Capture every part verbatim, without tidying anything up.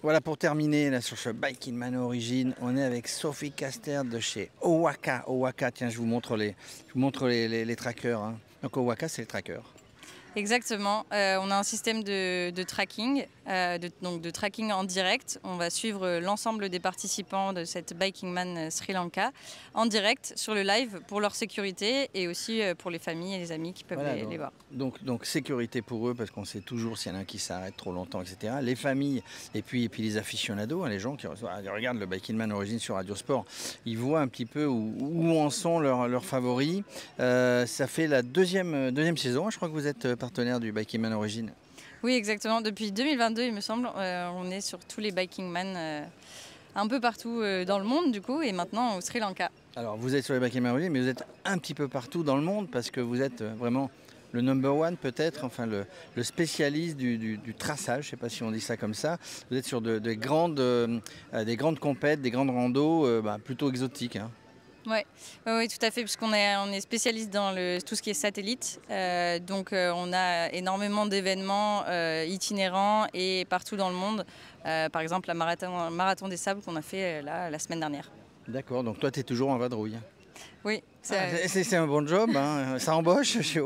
Voilà, pour terminer là, sur ce Bike in Man Origin, on est avec Sophie Caster de chez Owaka. Owaka, tiens, je vous montre les, je vous montre les, les, les trackers. Hein. Donc Owaka, c'est les trackers. Exactement, euh, on a un système de, de tracking, euh, de, donc de tracking en direct. On va suivre l'ensemble des participants de cette Biking Man Sri Lanka en direct sur le live pour leur sécurité et aussi pour les familles et les amis qui peuvent Voilà, les, donc, les voir. Donc, donc sécurité pour eux parce qu'on sait toujours s'il y en a un qui s'arrête trop longtemps, et cetera. Les familles et puis, et puis les aficionados, hein, les gens qui regardent le Bike in Man Origin sur Radio Sport, ils voient un petit peu où, où en sont leurs, leurs favoris. Euh, ça fait la deuxième, deuxième saison, je crois que vous êtes partenaire du Bike in Man Origin. Oui, exactement. Depuis deux mille vingt-deux, il me semble, euh, on est sur tous les Biking Man euh, un peu partout euh, dans le monde, du coup, et maintenant au Sri Lanka. Alors, vous êtes sur les Bike in Man Origin, mais vous êtes un petit peu partout dans le monde parce que vous êtes vraiment le number one peut-être, enfin le, le spécialiste du, du, du traçage, je ne sais pas si on dit ça comme ça. Vous êtes sur de, de grandes, euh, des grandes compètes, des grandes randos euh, bah, plutôt exotiques. Hein. Ouais. Oui, oui, tout à fait, puisqu'on est, on est spécialiste dans le, tout ce qui est satellite. Euh, donc euh, on a énormément d'événements euh, itinérants et partout dans le monde. Euh, par exemple, la marathon, marathon des sables qu'on a fait là, la semaine dernière. D'accord, donc toi tu es toujours en vadrouille. Oui. Ah, c'est un bon job, hein. Ça embauche chez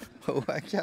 Owaka.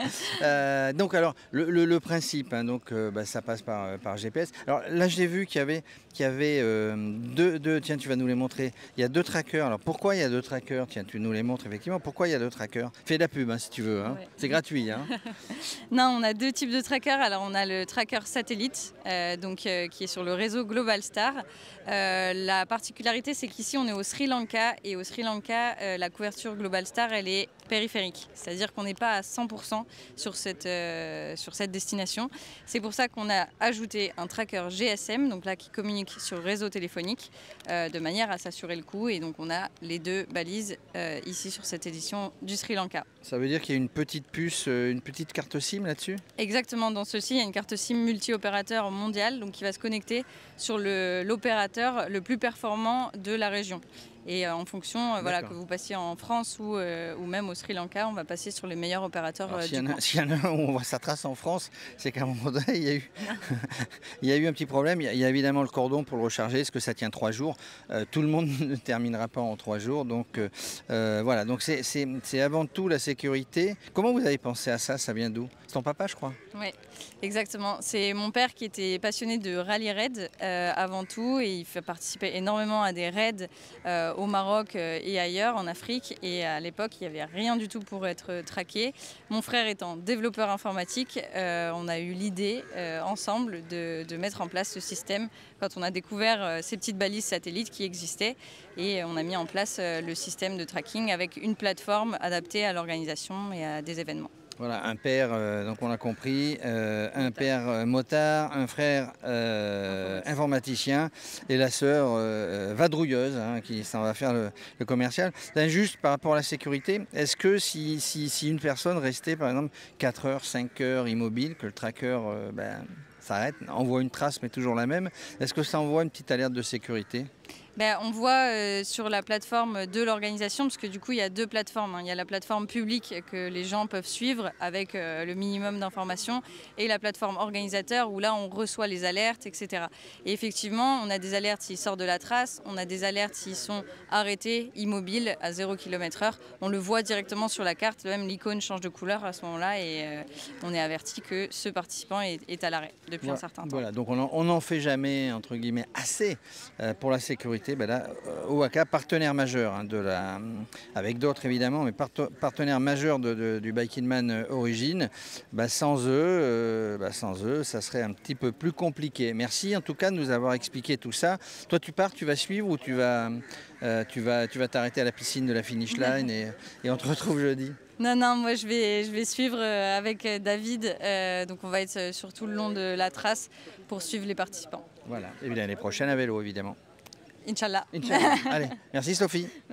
Euh, donc alors le, le, le principe, hein, donc euh, bah, ça passe par, par G P S. Alors là j'ai vu qu'il y avait, qu'il y avait euh, deux, deux, tiens tu vas nous les montrer. Il y a deux trackers. Alors pourquoi il y a deux trackers? Tiens tu nous les montres effectivement. Pourquoi il y a deux trackers? Fais de la pub hein, si tu veux. Hein. Ouais. C'est gratuit. Hein. Non, on a deux types de trackers. Alors on a le tracker satellite, euh, donc euh, qui est sur le réseau Globalstar. Euh, la particularité c'est qu'ici on est au Sri Lanka et au Sri Lanka Euh, la couverture Globalstar elle est périphérique, c'est-à-dire qu'on n'est pas à cent pour cent sur cette, euh, sur cette destination. C'est pour ça qu'on a ajouté un tracker G S M, donc là qui communique sur le réseau téléphonique, euh, de manière à s'assurer le coup. Et donc on a les deux balises euh, ici sur cette édition du Sri Lanka. Ça veut dire qu'il y a une petite puce, une petite carte SIM là-dessus? Exactement, dans ceci il y a une carte SIM multi-opérateur mondiale, donc qui va se connecter sur l'opérateur le, le plus performant de la région. Et euh, en fonction, euh, voilà, que vous passiez en France ou, euh, ou même au Sri Lanka, on va passer sur les meilleurs opérateurs. Alors, euh, s'il du coin. S'il y en a un où on voit sa trace en France, c'est qu'à un moment donné, il y a eu, il y a eu un petit problème. Il y, a, il y a évidemment le cordon pour le recharger, parce que ça tient trois jours. Euh, tout le monde ne terminera pas en trois jours. Donc euh, voilà, donc c'est avant tout la sécurité. Comment vous avez pensé à ça? Ça vient d'où? C'est ton papa, je crois? Oui, exactement. C'est mon père qui était passionné de rallye raid euh, avant tout, et il fait participer énormément à des raids euh, au Maroc euh, et ailleurs en Afrique. Et à l'époque, il n'y avait rien du tout pour être traqué. Mon frère étant développeur informatique, euh, on a eu l'idée euh, ensemble de, de mettre en place ce système quand on a découvert euh, ces petites balises satellites qui existaient, et on a mis en place euh, le système de tracking avec une plateforme adaptée à l'organisation et à des événements. Voilà, un père, euh, donc on l'a compris, euh, un père euh, motard, un frère euh, informaticien et la sœur euh, vadrouilleuse hein, qui s'en va faire le, le commercial. Là, juste par rapport à la sécurité, est-ce que si, si, si une personne restait par exemple quatre heures, cinq heures immobile, que le tracker euh, ben, s'arrête, envoie une trace mais toujours la même, est-ce que ça envoie une petite alerte de sécurité? Ben, on voit euh, sur la plateforme de l'organisation, parce que du coup il y a deux plateformes. Hein. Il y a la plateforme publique que les gens peuvent suivre avec euh, le minimum d'informations, et la plateforme organisateur où là on reçoit les alertes, et cetera. Et effectivement, on a des alertes s'ils sortent de la trace, on a des alertes s'ils sont arrêtés, immobiles, à zéro kilomètre heure. On le voit directement sur la carte, même l'icône change de couleur à ce moment-là, et euh, on est averti que ce participant est, est à l'arrêt depuis voilà, un certain temps. Voilà, donc on n'en fait jamais, entre guillemets, assez euh, pour la sécurité. Ben là, Owaka, partenaire majeur hein, de la, avec d'autres évidemment, mais partenaire majeur de, de, du Bike in Man Origin. Ben sans eux, euh, ben sans eux, ça serait un petit peu plus compliqué. Merci en tout cas de nous avoir expliqué tout ça. Toi, tu pars, tu vas suivre ou tu vas, euh, tu vas, tu vas t'arrêter à la piscine de la finish line et, et on te retrouve jeudi? Non, non, moi je vais, je vais suivre avec David, euh, donc on va être sur tout le long de la trace pour suivre les participants. Voilà, et l'année prochaine à vélo évidemment. Inch'Allah. Inch'Allah. Allez, merci Sophie.